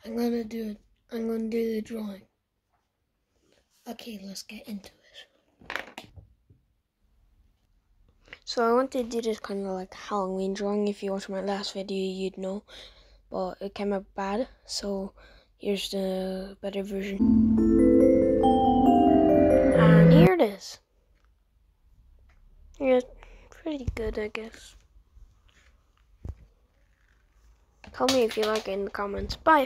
I'm gonna do it. I'm gonna do the drawing. Okay, let's get into it. So I want to do this kind of like Halloween drawing. If you watched my last video, you'd know. But it came out bad, so here's the better version. And here it is. Yeah, pretty good, I guess. Tell me if you like it in the comments. Bye.